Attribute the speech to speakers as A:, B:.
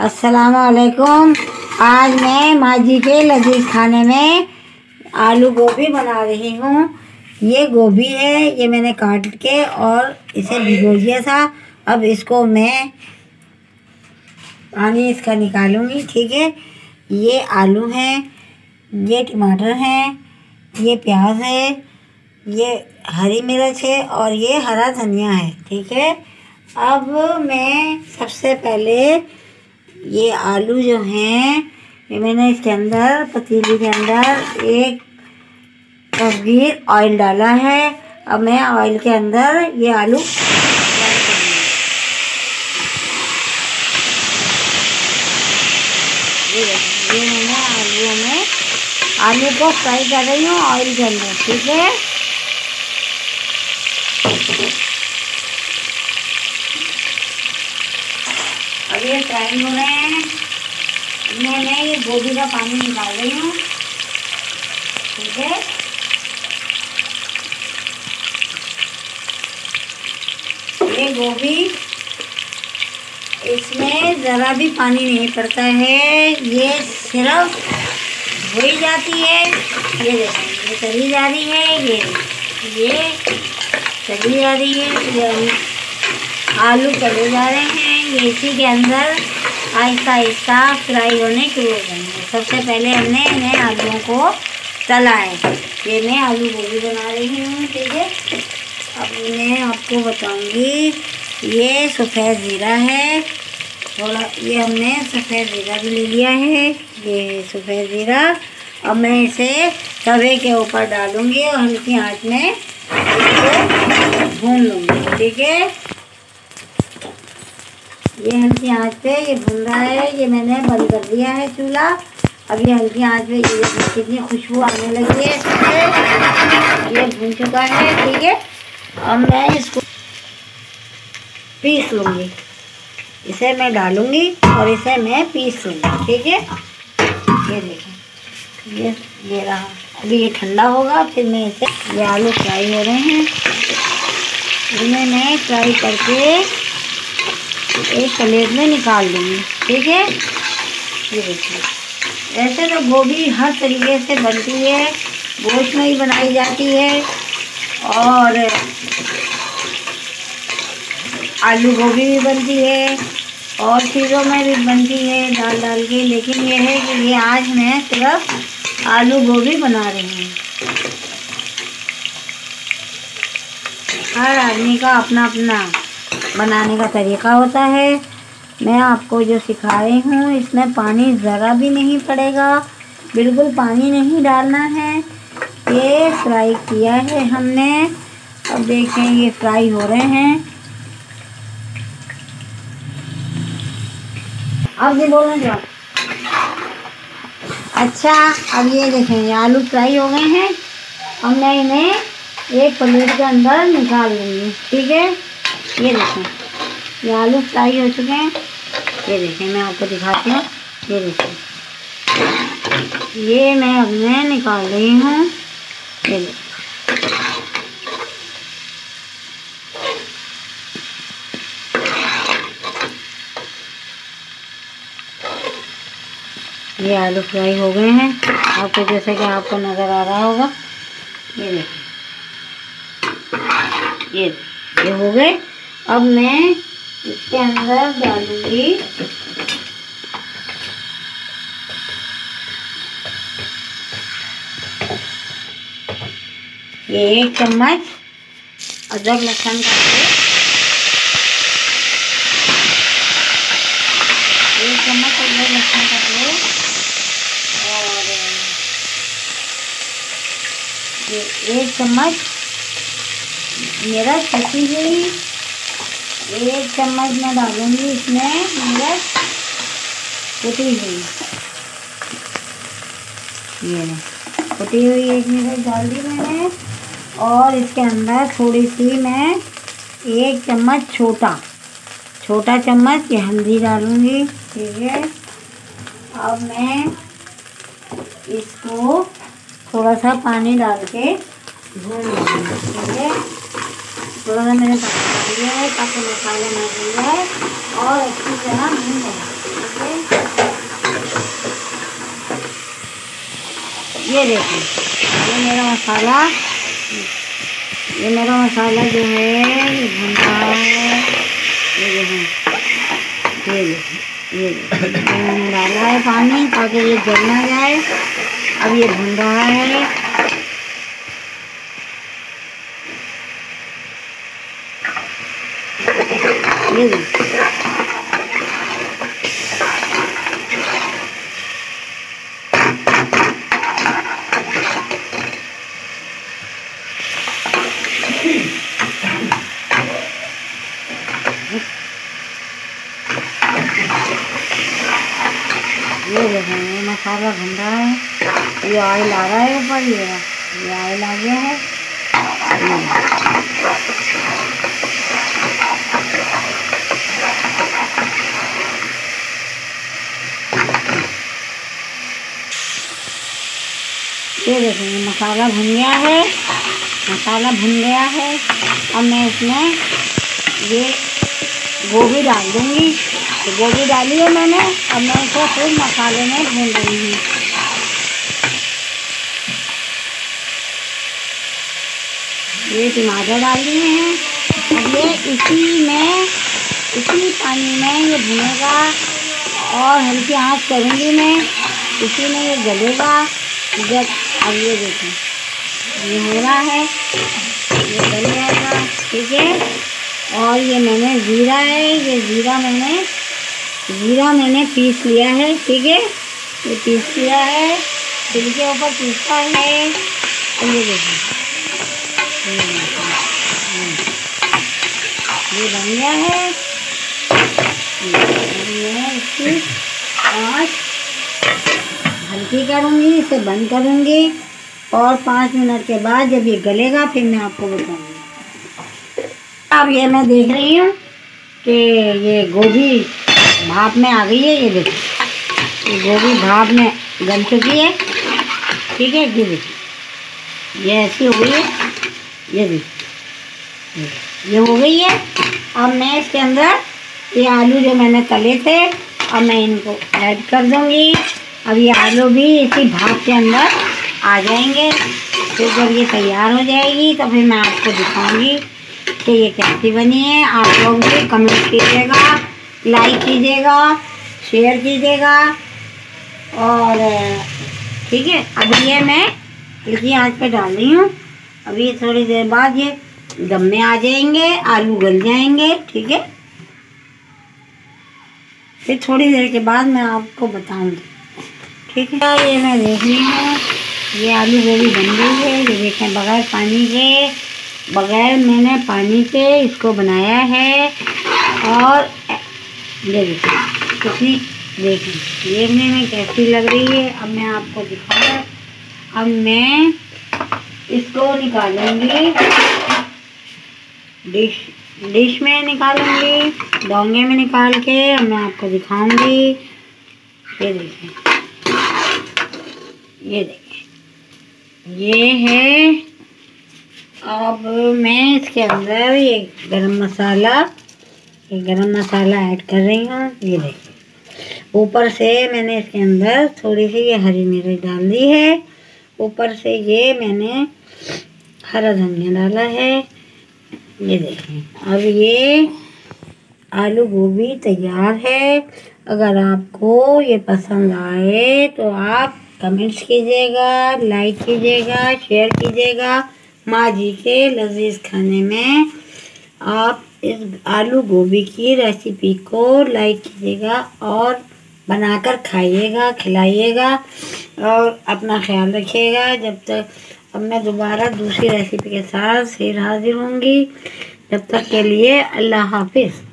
A: अस्सलाम वालेकुम। आज मैं माँ जी के लजीज खाने में आलू गोभी बना रही हूँ। ये गोभी है, ये मैंने काट के और इसे भिगो दिया था। अब इसको मैं पानी इसका निकालूंगी, ठीक है। ये आलू हैं, ये टमाटर हैं, ये प्याज है, ये हरी मिर्च है और ये हरा धनिया है, ठीक है। अब मैं सबसे पहले ये आलू जो हैं, ये मैंने इसके अंदर पतीली के अंदर एक कप ऑयल डाला है। अब मैं ऑयल के अंदर ये आलू फ्राई करूँगी। ये मैंने आलू को फ्राई कर रही हूँ ऑयल के अंदर, ठीक है। अब ये फ्राई हो रहे हैं। मैं ये गोभी का पानी निकाल रही हूँ, ठीक है। ये गोभी, इसमें ज़रा भी पानी नहीं पड़ता है, ये सिर्फ धोई जाती है। ये देखें, ये चली जा रही है, ये चली जा रही है, ये आलू चले जा रहे हैं। ये इसी के अंदर आहिस्ता आहिस्ता फ्राई होने शुरू हो जाएंगे। सबसे पहले हमने इन्हें आलूओं को तला है। ये मैं आलू गोभी बना रही हूँ, ठीक है। अब मैं आपको बताऊँगी, ये सफ़ेद ज़ीरा है थोड़ा, ये हमने सफ़ेद ज़ीरा भी ले लिया है, ये सफ़ेद ज़ीरा। अब मैं इसे तवे के ऊपर डालूँगी और हल्की आंच में इसको भून लूँगी, ठीक है। ये हल्की आंच पे ये भून रहा है। ये मैंने बंद कर दिया है चूल्हा। अब ये हल्की आंच पे ये कितनी खुशबू आने लगी है इससे। ये भून चुका है, ठीक है। अब मैं इसको पीस लूँगी, इसे मैं डालूँगी और इसे मैं पीस लूँगी, ठीक है। ये देखें, ये रहा। अभी ये ठंडा होगा, फिर मैं इसे, ये आलू फ्राई हो रहे हैं, इन्हें मैं फ्राई करके एक प्लेट में निकाल दूँगी, ठीक है। ये देखिए, वैसे तो गोभी हर तरीके से बनती है, गोश्त में ही बनाई जाती है और आलू गोभी भी बनती है और चीज़ों में भी बनती है दाल डाल के। लेकिन ये है कि ये आज मैं सिर्फ आलू गोभी बना रही हूँ। हर आदमी का अपना अपना बनाने का तरीका होता है। मैं आपको जो सिखा रही हूँ, इसमें पानी ज़रा भी नहीं पड़ेगा, बिल्कुल पानी नहीं डालना है। ये फ्राई किया है हमने। अब देखें, ये फ्राई हो रहे हैं। अब ये बोलना जो अच्छा, अब ये देखें, ये आलू फ्राई हो गए हैं। अब मैं इन्हें एक प्लेट के अंदर निकाल लूँगी, ठीक है। ये देखें, ये आलू फ्राई हो चुके हैं। ये देखें, मैं आपको दिखाती हूँ। ये देखें, ये मैं अब मैं निकाल रही हूँ। ये देखें, ये आलू फ्राई हो गए हैं आपको, जैसे कि आपको नज़र आ रहा होगा। ये देखें, ये हो गए। अब मैं इसके अंदर डालूंगी ये 1 चम्मच अदरक लहसुन का पेस्ट, 1 चम्मच अदरक लहसुन का पेस्ट और ये 1 चम्मच मिर्च कुटी हुई, 1 चम्मच मैं डालूंगी इसमें मिर्च कुटी हुई। ये कुटी हुई 1 मिर्च डाल दी मैंने। और इसके अंदर थोड़ी सी मैं 1 चम्मच छोटा चम्मच ये हल्दी डालूंगी, ठीक है। अब मैं इसको थोड़ा सा पानी डाल के भून लूँगी, ठीक है। थोड़ा सा मैंने पानी डाल दिया है ताकि मसाला ना भून जाए और अच्छी तरह भून जाए। ये देखिए, ये मेरा मसाला जो है ये भुन रहा है। ये देखिए, ये मैंने डाला है पानी ताकि ये जल ना जाए। अब ये भुन रहा है। ये देखिए, ये मसाला भुन रहा है। ये ऑयल आ रहा है ऊपर, ये ऑयल आ गया है। ये देखिए, मसाला भुन गया है। अब मैं इसमें ये गोभी डाल दूँगी। तो गोभी डाली है मैंने। अब मैं इसको फिर मसाले में भून रही हूँ। ये टमाटर डाल दिए हैं। अब ये इसी पानी में ये भुनेगा और हल्की आंच करूँगी मैं। इसी में ये गलेगा। जब अब ये देखें, ये हो रहा है, ये गल जाएगा। ठीक है। और ये मैंने जीरा है, ये जीरा मैंने पीस लिया है। ठीक है, ये पीस लिया है, तिल के ऊपर पीसता है। और ये देखिए, ये बन गया है। मैं इसकी आँच हल्की करूँगी, इसे बंद करूँगी और 5 मिनट के बाद जब ये गलेगा फिर मैं आपको बताऊँगी। अब ये मैं देख रही हूँ कि ये गोभी भाप में आ गई है। ये देखिए, ये गोभी भाप में गल चुकी है। ठीक है, ये देखिए, ये ऐसी हो गई है। ये देखिए, ये हो गई है। अब मैं इसके अंदर ये आलू जो मैंने तले थे, अब मैं इनको ऐड कर दूँगी। अब ये आलू भी इसी भाप के अंदर आ जाएंगे। फिर जब ये तैयार हो जाएगी तो फिर मैं आपको दिखाऊंगी कि ये कैसी बनी है। आप लोग भी कमेंट कीजिएगा, लाइक कीजिएगा, शेयर कीजिएगा। और ठीक है, अब ये मैं इसी आंच पे डाल रही हूँ। अभी थोड़ी देर बाद ये दम में आ जाएंगे, आलू गल जाएंगे। ठीक है, फिर थोड़ी देर के बाद मैं आपको बताऊंगी। ठीक है, ये मैं देख रही हूँ, ये आलू गोभी बन गई है। ये देखें, बगैर मैंने पानी के इसको बनाया है। और ये देखिए, कितनी देखें देखने में कैसी लग रही है। अब मैं आपको दिखाऊँ। अब मैं इसको निकालूंगी, डिश में निकालूंगी, डोंगे में निकाल के अब मैं आपको दिखाऊंगी। ये देखें, ये देखें, ये है। अब मैं इसके अंदर ये गरम मसाला ऐड कर रही हूँ। ये देखिए, ऊपर से मैंने इसके अंदर थोड़ी सी ये हरी मिर्च डाल दी है। ऊपर से ये मैंने हरा धनिया डाला है। ये देखें, अब ये आलू गोभी तैयार है। अगर आपको ये पसंद आए तो आप कमेंट्स कीजिएगा, लाइक कीजिएगा, शेयर कीजिएगा। माँ जी के लजीज खाने में आप इस आलू गोभी की रेसिपी को लाइक कीजिएगा और बनाकर खाइएगा, खिलाइएगा और अपना ख्याल रखिएगा। जब तक अब मैं दोबारा दूसरी रेसिपी के साथ फिर हाजिर होंगी। तब तक के लिए अल्लाह हाफिज़।